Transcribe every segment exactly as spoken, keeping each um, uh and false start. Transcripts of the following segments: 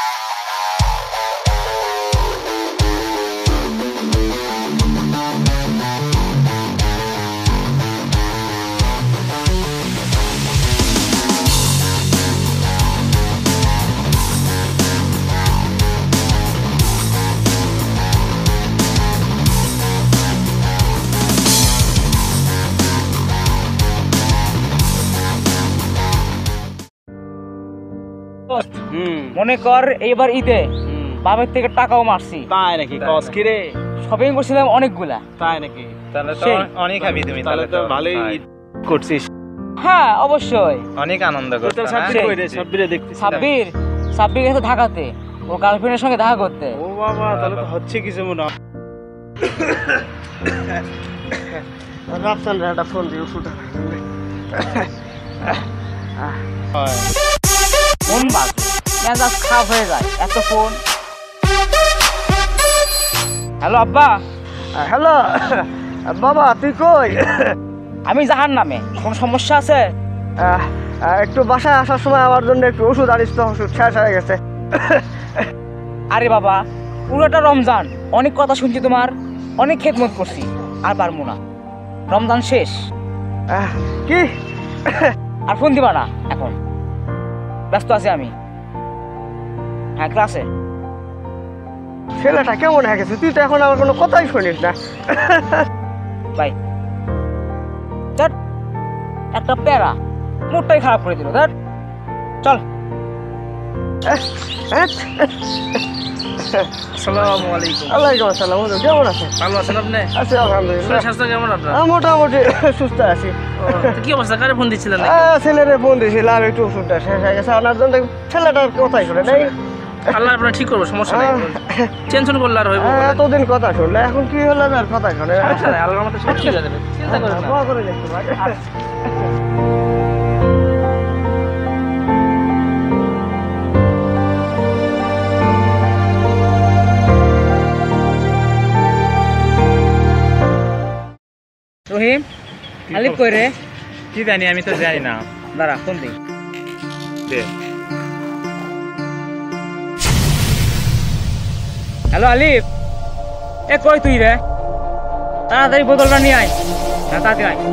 মনে কর এইবার ঈদে বাবার থেকে টাকাও মারছি। তাই নাকি? কস কি রে? শপিং করছিলাম অনেকগুলা। তাই নাকি? তাহলে তো অনেক হাবি তুমি, তাহলে তো ভালোই ঈদ করছিস। হ্যাঁ অবশ্যই অনেক আনন্দ করছিস। তোর সাব্বির কই রে? সাব্বিরে দেখতেছি। সাব্বির সাব্বির গেছে ঢাকাতে ওর গার্লফ্রেন্ডের সঙ্গে দেখা করতে। ও বাবা, তাহলে তো হচ্ছে কিছু মনে হয়। রাফসান রে একটা ফোন দিও ফুটা। ফোন বাজে মেজাজ খারাপ হয়ে যায় এত ফোন। হ্যালো আব্বা। হ্যালো বাবা, তুই কই? আমি জাহার নামে, কোন সমস্যা আছে? একটু বাসায় আসার সময় আমার জন্য একটু ওষুধ আনিস তো, ওষুধ শেষ হয়ে গেছে। আরে বাবা, পুরোটা রমজান অনেক কথা শুনছি তোমার, অনেক খেদমত করছি, আর পারবো না। রমজান শেষ। কি আর ফোন দিবা না এখন, ব্যস্ত আছি আমি। হ্যাঁ ক্লাসে। ছেলেটা কেমন হয়ে গেছে? তুই তো এখন আমার কোনো কথাই শুনিস না। ভাই চল, একটা প্যারা মুডটাই খারাপ করে দিল। ধর চল। আসসালামু আলাইকুম। ওয়ালাইকুম আসসালাম। কেমন আছেন? ভালো আছেন আপনি? আছি আলহামদুলিল্লাহ। স্বাস্থ্য কেমন আপনার? মোটামুটি সুস্থ আছি। কি অবস্থা? কারে ফোন দিচ্ছিলেন? ছেলেরে ফোন দিয়েছিলাম, একটু ওষুধটা শেষ হয়ে গেছে ওনার জন্য। ছেলেটার কথাই শুনে নাই। আল্লাহ আপনার ঠিক করবো, সমস্যা নেই। টেনশন করলে আর হইব? এতদিন কথা শুনলে এখন কি হলো? আর কথা শুনে আল্লাহর মতো সব ঠিক হয়ে যাবে, চিন্তা করেন না। দোয়া করে দেখতে ভাই। রহিম, আলিফ কই রে? কি জানি, আমি তো জানি না। দাঁড়া ফোন দিই। হ্যালো আলিফ, এ কই তুই রে? তাড়াতাড়ি বোতলটা নিয়ে আয়। হ্যাঁ তাড়াতাড়ি আয়।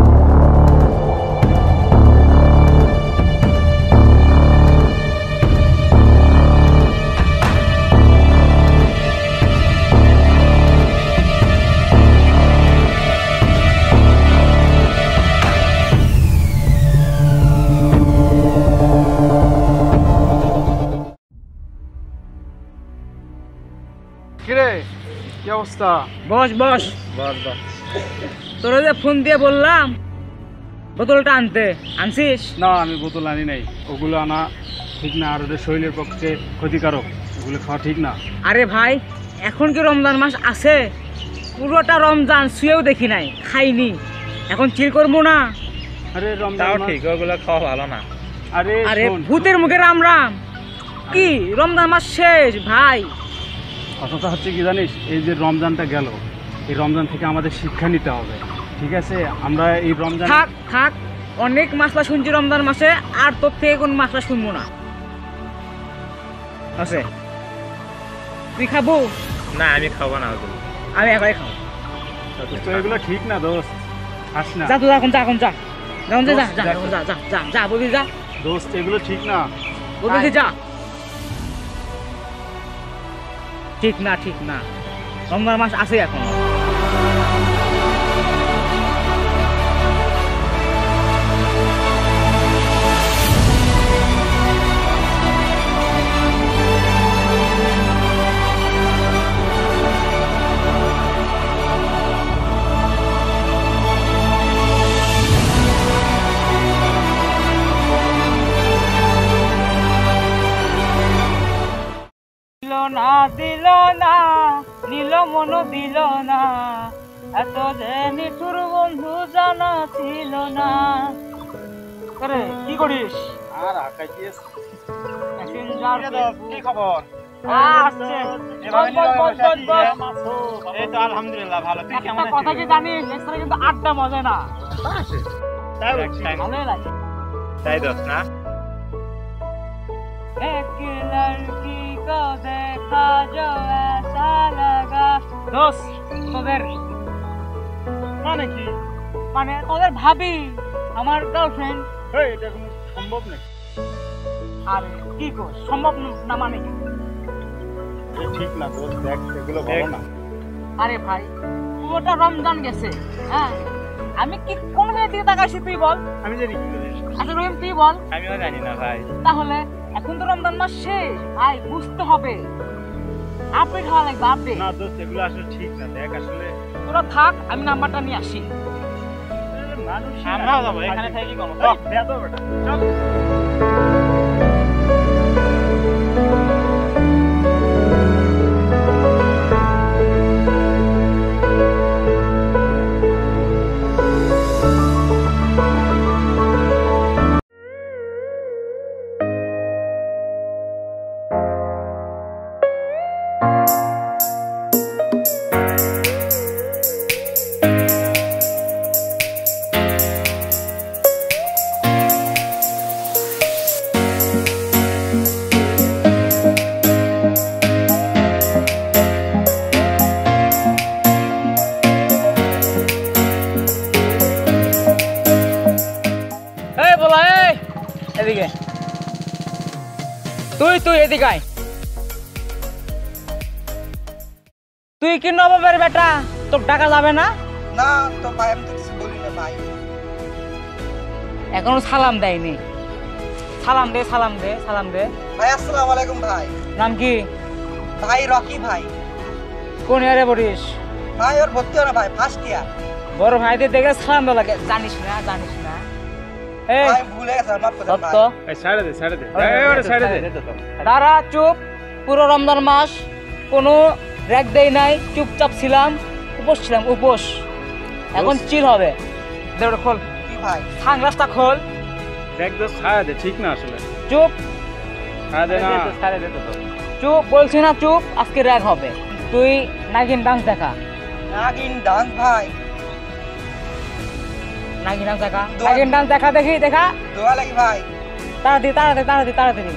কিরে কি অবস্থা? বস বস বস বস। তোরা যে ফোন দিয়ে বললাম বোতলটা আনতে, আনছিস? না, আমি বোতল আনি নাই। ওগুলো আনা ঠিক না, আর ওদের শরীরের পক্ষে ক্ষতিকারক। ওগুলো খাওয়া ঠিক না। আরে ভাই, এখন কি রমজান মাস আছে? পুরোটা রমজান শুয়েও দেখি নাই, খাইনি। এখন চিল করবো না? আরে তাও রমজান ঠিক, ওগুলো খাওয়া ভালো না। আরে আরে ভূতের মুখে রাম রাম। কি রমজান মাস শেষ ভাই? কথাটা হচ্ছে কি জানিস, এই যে রমজানটা গেল, এই রমজান থেকে আমাদের শিক্ষা নিতে হবে। ঠিক আছে, আমরা এই রমজান থাক থাক, অনেক মাসলা শুনছি রমজান মাসে, আর তোর থেকে কোন মাসলা শুনবো না। আছে তুই খাবো? না, আমি খাবো না ওগুলো। আমি একাই খাবো। তো এগুলো ঠিক না দোস্ত, খাস না। যা তুই এখন, যা এখন যা, যা যা যা যা যা যা যা বলবি, যা দোস্ত, এগুলো ঠিক না। বলবি যা। ঠিক না, ঠিক না, রমজান মাস আছে এখন। না দিল না, নিল মন দিল না, এত যে নিঠুর বন্ধু জানা ছিল না। আরে কি করিস? আর আকাইছিস কি খবর? আসছে এই তো আলহামদুলিল্লাহ ভালো। তুই কেমন আছিস? কথা কি জানিস, এছাড়া কিন্তু আড্ডা মজা না। ভালোই লাগে। তাই দোস্ত না? এক লড়কি तुमको देखा जो ऐसा लगा। দোস্ত তোদের মানে কি? মানে তোদের ভাবি আমার গার্লফ্রেন্ড। এই এটা কোনো সম্ভব নাকি? আর কি কো সম্ভব না মানে কি? এটা ঠিক না দোস্ত, দেখ এগুলো ভালো না। আরে ভাই পুরোটা রমজান গেছে, হ্যাঁ আমি কি কোন মেয়ের দিকে তাকাইছি তুই বল? আমি জানি কি করে। আচ্ছা রহিম তুই বল। আমিও জানি না ভাই। তাহলে এখন তো রমজান মাস শেষ, ভাই বুঝতে হবে, আপডেট হওয়া লাগবে আপডেট। না দোস্ত এগুলো আসলে ঠিক না, দেখ আসলে তোরা থাক আমি নাম্বারটা নিয়ে আসি। মানুষ আমরাও যাবো, এখানে থেকে কি করবো? চল। বেদো বেটা চল। এই বলা এই এদিকে তুই তুই এদিকে আয়। তুই কি নবাবের বেটা, তোর টাকা যাবে না? না তো ভাই আমি তো কিছু বলি না ভাই। এখনো সালাম দেয়নি। সালাম দে সালাম দে সালাম দে। ভাই আসসালামু আলাইকুম ভাই। নাম কি? ভাই রকি ভাই। কোন ইয়ারে পড়িস? ভাই ওর ভর্তি হয় না ভাই, ফার্স্ট ইয়ার। বড় ভাইদের দেখে সালাম দেওয়া লাগে, জানিস না জানিস না? এই ভাই ভুলে গেছে, মাফ করে দেন ভাই। সত্য এই সাইডে দে সাইডে দে এই ওরে সাইডে দে। দাঁড়া চুপ। পুরো রমজান মাস কোনো র্যাক দেই নাই, চুপচাপ ছিলাম, উপোস ছিলাম উপোস। এখন চিল হবে। দে ওটা খোল, কি ভাই? সানগ্লাসটা খোল। দেখ দোস্ত ছায়া দে, ঠিক না আসলে চুপ ছায়া দে না। চুপ বলছি না চুপ, আজকে র্যাক হবে। তুই নাগিন ডান্স দেখা। নাগিন ডান্স ভাই? নাগিন ডান্স দেখা, দোয়া- নাগিন ডান্স দেখা, দেখি দেখা দোয়া লাগি ভাই। তাড়াতাড়ি তাড়াতাড়ি তাড়াতাড়ি তাড়াতাড়ি।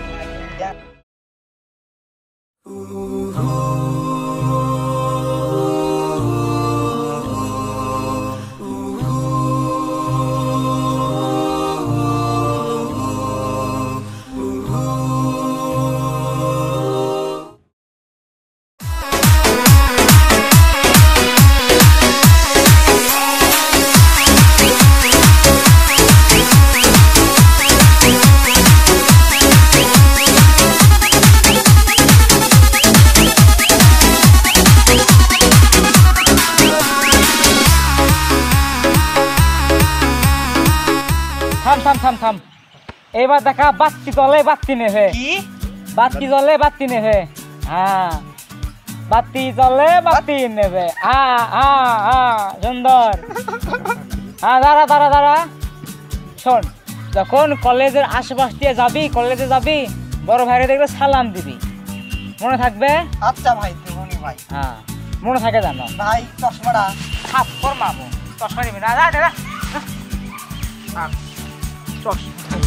থাম থাম থাম থাম। এবার দেখা বাতি জলে বাতি নেভে, কি? বাতি জলে বাতি নেভে। হ্যাঁ বাতি জলে বাতি নেবে। হ্যাঁ হ্যাঁ হ্যাঁ সুন্দর। হ্যাঁ দাঁড়া দাঁড়া দাঁড়া। শোন, যখন কলেজের আশেপাশ দিয়ে যাবি, কলেজে যাবি, বড় ভাইরে দেখলে সালাম দিবি, মনে থাকবে? আচ্ছা ভাই দেবনি ভাই। হ্যাঁ মনে থাকে জানো? ভাই চশমাটা খাপ কর মামু, চশমা নিবি না? যা যা যা। থাক, চশমা।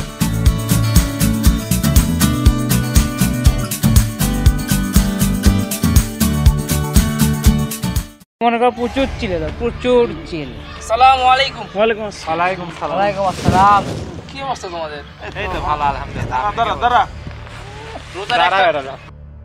মনে কর প্রচুর চিলে দাও, প্রচুর চিল। আসসালামু আলাইকুম। ওয়ালাইকুম আসসালাম। ওয়ালাইকুম সালাম। ওয়ালাইকুম আসসালাম। কি অবস্থা তোমাদের? এই তো ভালো আলহামদুলিল্লাহ। দাঁড়া দাঁড়া রোজার দাঁড়া একটা- দাঁড়া।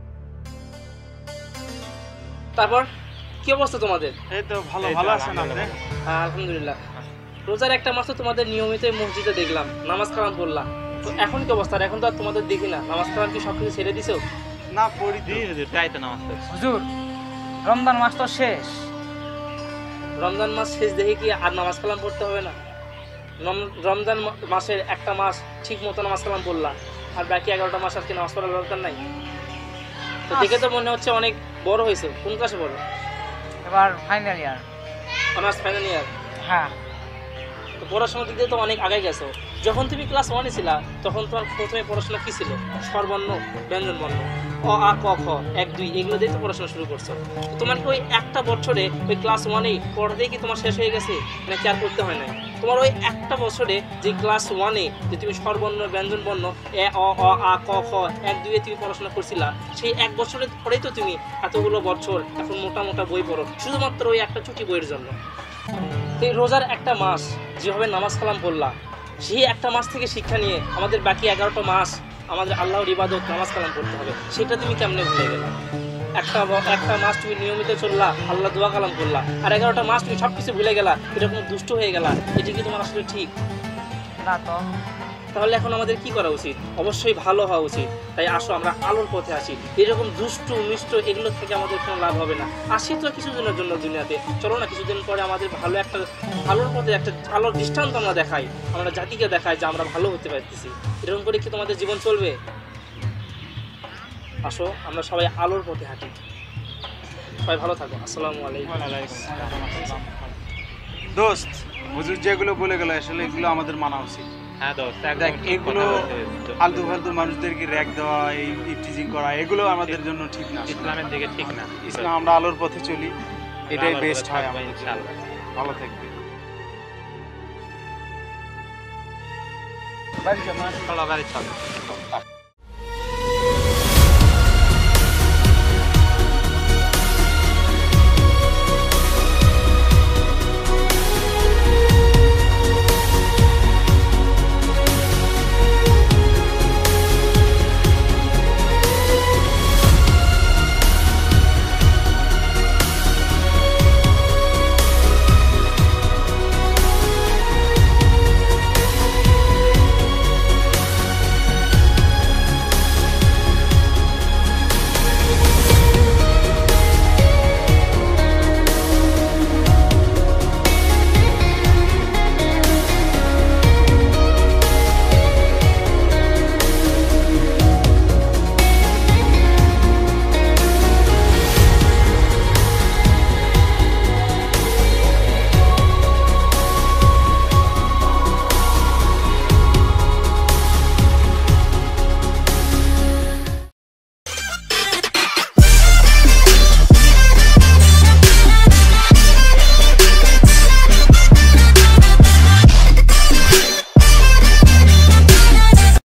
তারপর কি অবস্থা তোমাদের? এই তো ভালো ভালো আছেন আপনি? হ্যাঁ আলহামদুলিল্লাহ। রোজার একটা মাস তো তোমাদের নিয়মিত মসজিদে দেখলাম, নামাজ কালাম পড়লাম। তো এখন কি অবস্থা? আর এখন তো আর তোমাদের দেখি না। নামাজ কালাম কি সবকিছু ছেড়ে দিছো? না পড়ি দি তাই তো নামাজ পড়ি। হুজুর রমজান মাস তো শেষ, রমজান মাস শেষ দেখে কি আর নামাজ কালাম পড়তে হবে না? রম- রমজান মা- মাসের একটা মাস ঠিক মতো নামাজ কালাম পড়লাম, আর বাকি এগারোটা মাস আর কি নামাজ পড়ার দরকার নাই? তো দেখে তো মনে হচ্ছে অনেক বড় হয়েছে। কোন ক্লাসে পড়ো? এবার final year. Honours final year. হ্যাঁ তো পড়াশোনার দিক দিয়ে তো অনেক আগে গেছো। যখন তুমি ক্লাস ওয়ানে ছিলা তখন তোমার প্রথমে পড়াশোনা কি ছিল? স্বরবর্ণ, ব্যঞ্জন বর্ণ, অ আ ক খ এক দুই এগুলো দিয়ে তো পড়াশোনা শুরু করছো। তো তোমার কি ওই একটা বছরে ওই ক্লাস ওয়ানেই পড়াতেই কি তোমার শেষ হয়ে গেছে, নাকি আর পড়তে হয় না? তোমার ওই একটা বছরে যে ক্লাস ওয়ানে যে তুমি স্বরবর্ণ ব্যঞ্জন বর্ণ এ অ অ আ ক খ এক দুইয়ে তুমি পড়াশোনা করছিলা, সেই এক বছরের পরেই তো তুমি এতগুলো বছর এখন মোটা মোটা বই পড়ো শুধুমাত্র ওই একটা ছুটি বইয়ের জন্য। এই রোজার একটা মাস যেভাবে নামাজ কালাম পড়লা, সেই একটা মাস থেকে শিক্ষা নিয়ে আমাদের বাকি এগারোটা মাস আমাদের আল্লাহর ইবাদত নামাজ কালাম পড়তে হবে, সেটা তুমি কেমনে ভুলে গেলা? একটা একটা মাস তুমি নিয়মিত চললা, আল্লাহ দোয়া কালাম করলা, আর এগারোটা মাস তুমি সব কিছু ভুলে গেলা, এরকম দুষ্ট হয়ে গেলা, এটা কি তোমার আসলে ঠিক না? তো তাহলে এখন আমাদের কি করা উচিত? অবশ্যই ভালো হওয়া উচিত। তাই আসো আমরা আলোর পথে আসি। এরকম দুষ্টু মিষ্ট এগুলো থেকে আমাদের কোনো লাভ হবে না। আসি তো কিছুদিনের জন্য দুনিয়াতে, চলো না কিছুদিন পরে আমাদের ভালো একটা ভালোর পথে একটা আলোর দৃষ্টান্ত আমরা দেখাই, আমরা জাতিকে দেখাই যে আমরা ভালো হতে পারতেছি। এরকম করে কি তোমাদের জীবন চলবে? আসো আমরা সবাই আলোর পথে হাঁটি। সবাই ভালো থাকো। আসসালামু আলাইকুম। দোস্ত, হুজুর যেগুলো বলে গেল আসলে এগুলো আমাদের মানা উচিত। হ্যাঁ দোস্ত, দেখ, এগুলো আলতু ফালতু মানুষদেরকে র্যাক দেওয়া, এই টিচিং করা, এগুলো আমাদের জন্য ঠিক না। ইসলামের দিকে ঠিক না। ইসলাম, আমরা আলোর পথে চলি, এটাই বেস্ট হয় আমাদের। ইনশাআল্লাহ ভালো থাকবে। চলো বাড়ি চলো।